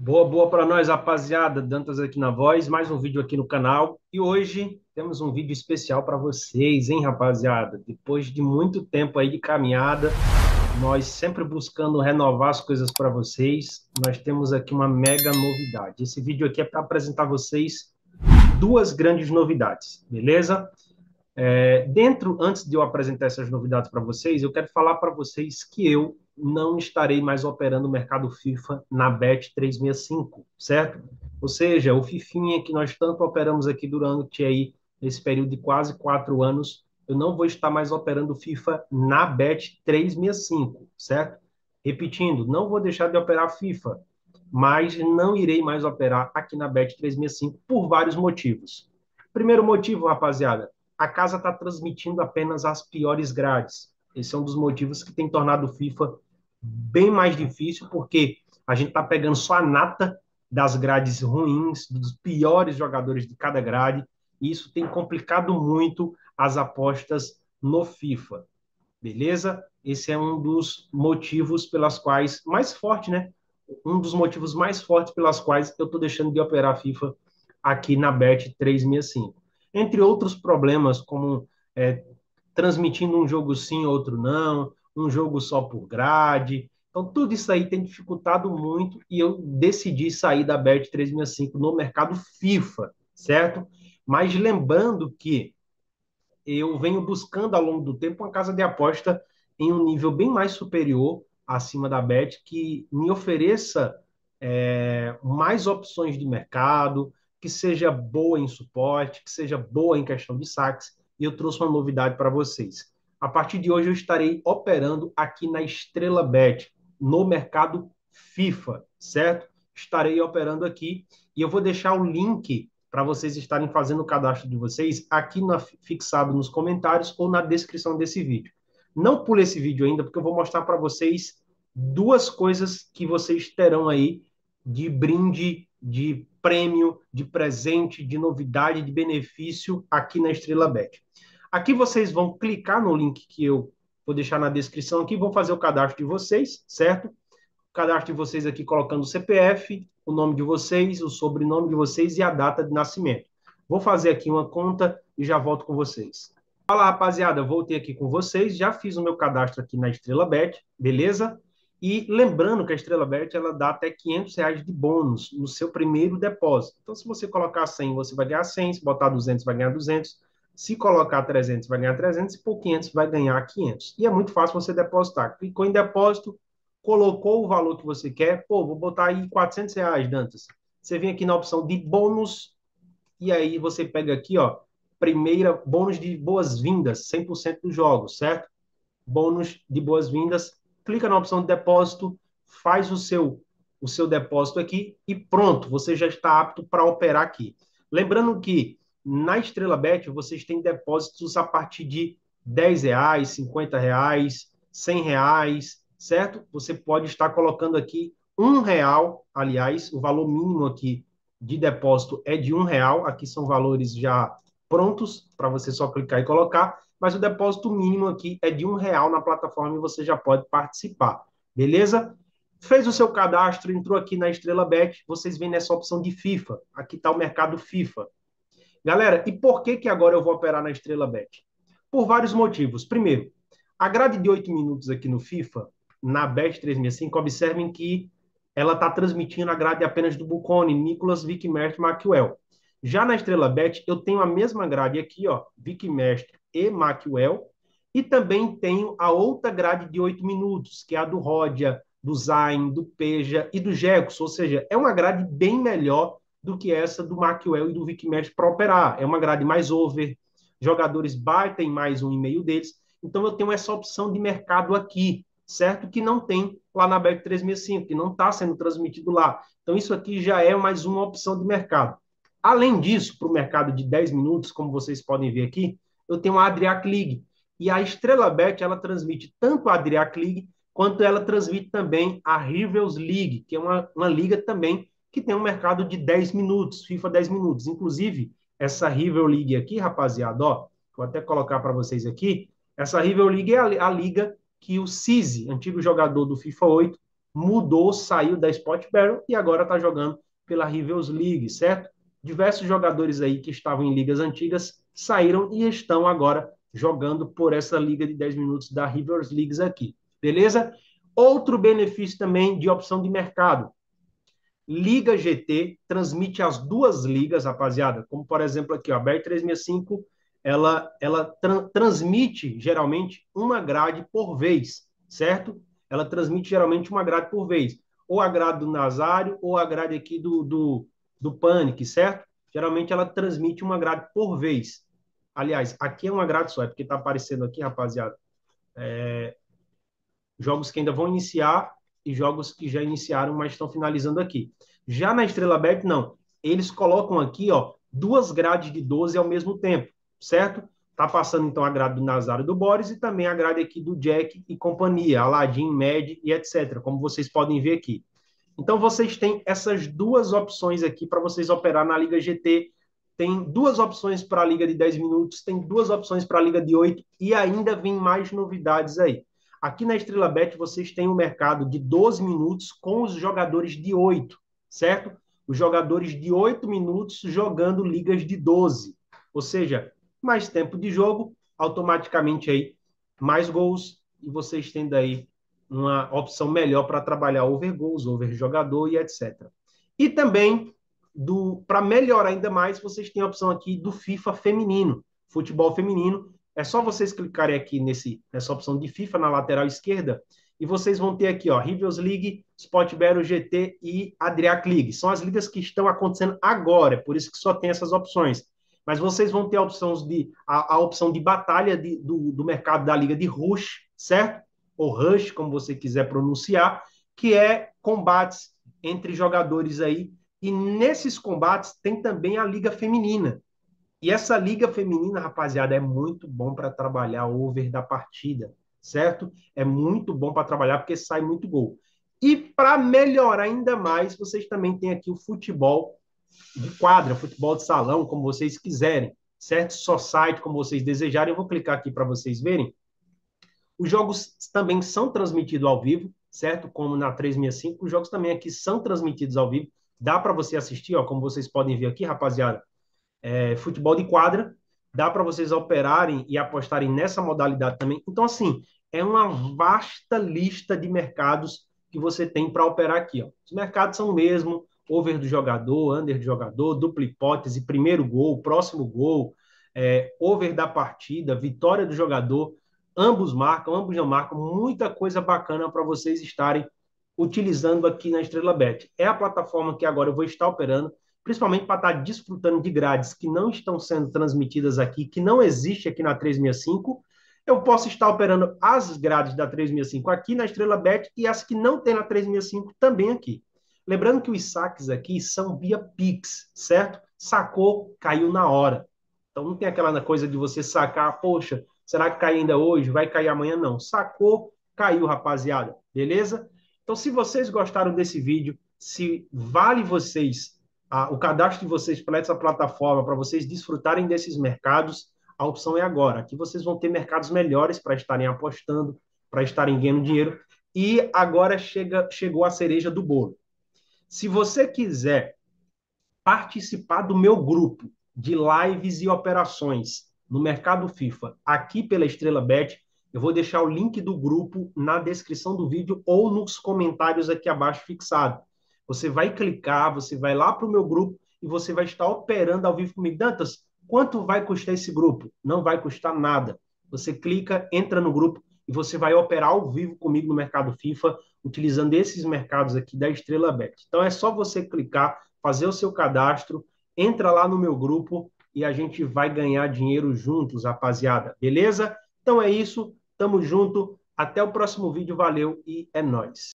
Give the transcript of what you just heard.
Boa para nós, rapaziada. Dantas aqui na voz, mais um vídeo aqui no canal. E hoje temos um vídeo especial para vocês, hein, rapaziada? Depois de muito tempo aí de caminhada, nós sempre buscando renovar as coisas para vocês. Nós temos aqui uma mega novidade. Esse vídeo aqui é para apresentar a vocês duas grandes novidades, beleza? Antes de eu apresentar essas novidades para vocês, eu quero falar para vocês que eu não estarei mais operando o mercado FIFA na Bet365, certo? Ou seja, o Fifinha que nós tanto operamos aqui durante aí esse período de quase 4 anos, eu não vou estar mais operando o FIFA na Bet365, certo? Repetindo, não vou deixar de operar FIFA, mas não irei mais operar aqui na Bet365 por vários motivos. Primeiro motivo, rapaziada, a casa está transmitindo apenas as piores grades. Esse é um dos motivos que tem tornado o FIFA bem mais difícil, porque a gente está pegando só a nata das grades ruins, dos piores jogadores de cada grade, e isso tem complicado muito as apostas no FIFA. Beleza? Esse é um dos motivos pelas quais, mais forte, né? Um dos motivos mais fortes pelas quais eu estou deixando de operar FIFA aqui na Bet365. Entre outros problemas, como transmitindo um jogo sim, outro não, um jogo só por grade. Então, tudo isso aí tem dificultado muito e eu decidi sair da Bet365 no mercado FIFA, certo? Mas lembrando que eu venho buscando ao longo do tempo uma casa de aposta em um nível bem mais superior acima da Bet, que me ofereça mais opções de mercado, que seja boa em suporte, que seja boa em questão de saques, e eu trouxe uma novidade para vocês. A partir de hoje eu estarei operando aqui na Estrela Bet, no mercado FIFA, certo? Estarei operando aqui e eu vou deixar o link para vocês estarem fazendo o cadastro de vocês aqui fixado nos comentários ou na descrição desse vídeo. Não pule esse vídeo ainda, porque eu vou mostrar para vocês duas coisas que vocês terão aí de brinde, de prêmio, de presente, de novidade, de benefício aqui na Estrela Bet. Aqui vocês vão clicar no link que eu vou deixar na descrição aqui, vão fazer o cadastro de vocês, certo? Cadastro de vocês aqui colocando o CPF, o nome de vocês, o sobrenome de vocês e a data de nascimento. Vou fazer aqui uma conta e já volto com vocês. Fala, rapaziada, voltei aqui com vocês, já fiz o meu cadastro aqui na Estrela Bet, beleza? E lembrando que a Estrela Bet, ela dá até R$ 500 de bônus no seu primeiro depósito. Então, se você colocar 100, você vai ganhar 100, se botar 200, vai ganhar 200, se colocar 300, vai ganhar 300, e por 500, vai ganhar 500. E é muito fácil você depositar. Clicou em depósito, colocou o valor que você quer, pô, vou botar aí R$ 400, Dantas. Você vem aqui na opção de bônus, e aí você pega aqui, ó, primeira, bônus de boas-vindas, 100% dos jogos, certo? Bônus de boas-vindas, clica na opção de depósito, faz o seu depósito aqui e pronto, você já está apto para operar aqui. Lembrando que na Estrela Bet vocês têm depósitos a partir de R$ 10, R$ 50, R$ 100, certo? Você pode estar colocando aqui R$ 1, aliás, o valor mínimo aqui de depósito é de R$ 1, aqui são valores já prontos para você só clicar e colocar, mas o depósito mínimo aqui é de R$ 1 na plataforma e você já pode participar, beleza? Fez o seu cadastro, entrou aqui na Estrela Bet, vocês vêm nessa opção de FIFA, aqui está o mercado FIFA. Galera, e por que que agora eu vou operar na Estrela Bet? Por vários motivos. Primeiro, a grade de 8 minutos aqui no FIFA, na Bet365, observem que ela está transmitindo a grade apenas do Bucconi, Nicolas, Vic Mestre e Maxwell. Já na Estrela Bet, eu tenho a mesma grade aqui, ó, Vic Mestre e Maxwell, e também tenho a outra grade de 8 minutos, que é a do Rodia, do Zayn, do Peja e do Jecos, ou seja, é uma grade bem melhor do que essa do Maxwell e do Vic Mestre para operar. É uma grade mais over, jogadores batem mais um e-mail deles, então eu tenho essa opção de mercado aqui, certo? Que não tem lá na Bet365, que não está sendo transmitido lá. Então isso aqui já é mais uma opção de mercado. Além disso, para o mercado de 10 minutos, como vocês podem ver aqui, eu tenho a Adriatic League. E a Estrela Bet, ela transmite tanto a Adriatic League, quanto ela transmite também a Rivals League, que é uma liga também que tem um mercado de 10 minutos, FIFA 10 minutos. Inclusive, essa Rival League aqui, rapaziada, ó, vou até colocar para vocês aqui, essa Rival League é a liga que o Cisi, antigo jogador do FIFA 8, mudou, saiu da Sport Barrel e agora está jogando pela Rivals League, certo? Diversos jogadores aí que estavam em ligas antigas saíram e estão agora jogando por essa liga de 10 minutos da Rivals Leagues aqui, beleza? Outro benefício também de opção de mercado. Liga GT transmite as duas ligas, rapaziada, como por exemplo aqui, a BR365, ela transmite geralmente uma grade por vez, certo? Ela transmite geralmente uma grade por vez, ou a grade do Nazário, ou a grade aqui do Panic, certo? Geralmente ela transmite uma grade por vez. Aliás, aqui é uma grade só, é porque está aparecendo aqui, rapaziada, jogos que ainda vão iniciar e jogos que já iniciaram, mas estão finalizando aqui. Já na Estrela Bet, não. Eles colocam aqui, ó, duas grades de 12 ao mesmo tempo, certo? Tá passando, então, a grade do Nazário e do Boris e também a grade aqui do Jack e companhia, Aladim, Med e etc., como vocês podem ver aqui. Então, vocês têm essas duas opções aqui para vocês operar na Liga GT. Tem duas opções para a Liga de 10 minutos, tem duas opções para a Liga de 8 e ainda vem mais novidades aí. Aqui na Estrela Bet, vocês têm um mercado de 12 minutos com os jogadores de 8, certo? Os jogadores de 8 minutos jogando ligas de 12. Ou seja, mais tempo de jogo, automaticamente aí mais gols e vocês têm daí uma opção melhor para trabalhar over goals, over jogador e etc. E também, para melhorar ainda mais, vocês têm a opção aqui do FIFA feminino, futebol feminino. É só vocês clicarem aqui nessa opção de FIFA na lateral esquerda e vocês vão ter aqui, ó, Rivals League, Sport Battle GT e Adriatic League. São as ligas que estão acontecendo agora, é por isso que só tem essas opções. Mas vocês vão ter a opção de batalha do mercado da liga de Rush, certo? Ou Rush, como você quiser pronunciar, que é combates entre jogadores aí. E nesses combates tem também a liga feminina. E essa liga feminina, rapaziada, é muito bom para trabalhar o over da partida, certo? É muito bom para trabalhar porque sai muito gol. E para melhorar ainda mais, vocês também têm aqui o futebol de quadra, futebol de salão, como vocês quiserem, certo? Só site, como vocês desejarem. Eu vou clicar aqui para vocês verem. Os jogos também são transmitidos ao vivo, certo? Como na 365, os jogos também aqui são transmitidos ao vivo. Dá para você assistir, ó, como vocês podem ver aqui, rapaziada. Futebol de quadra, dá para vocês operarem e apostarem nessa modalidade também. Então, assim, é uma vasta lista de mercados que você tem para operar aqui, ó. Os mercados são o mesmo, over do jogador, under do jogador, dupla hipótese, primeiro gol, próximo gol, over da partida, vitória do jogador, ambos marcam, ambos não marcam, muita coisa bacana para vocês estarem utilizando aqui na Estrela Bet. É a plataforma que agora eu vou estar operando, principalmente para estar desfrutando de grades que não estão sendo transmitidas aqui, que não existe aqui na 365. Eu posso estar operando as grades da 365 aqui na Estrela Bet e as que não tem na 365 também aqui. Lembrando que os saques aqui são via Pix, certo? Sacou, caiu na hora. Então não tem aquela coisa de você sacar, poxa, será que cai ainda hoje? Vai cair amanhã? Não. Sacou, caiu, rapaziada. Beleza? Então, se vocês gostaram desse vídeo, se vale vocês o cadastro de vocês para essa plataforma, para vocês desfrutarem desses mercados, a opção é agora. Aqui vocês vão ter mercados melhores para estarem apostando, para estarem ganhando dinheiro. E agora chegou a cereja do bolo. Se você quiser participar do meu grupo de lives e operações no mercado FIFA, aqui pela Estrela Bet, eu vou deixar o link do grupo na descrição do vídeo ou nos comentários aqui abaixo fixado. Você vai clicar, você vai lá para o meu grupo e você vai estar operando ao vivo comigo. Dantas, quanto vai custar esse grupo? Não vai custar nada. Você clica, entra no grupo e você vai operar ao vivo comigo no mercado FIFA, utilizando esses mercados aqui da Estrela Bet. Então é só você clicar, fazer o seu cadastro, entra lá no meu grupo e a gente vai ganhar dinheiro juntos, rapaziada. Beleza? Então é isso, tamo junto. Até o próximo vídeo, valeu e é nóis.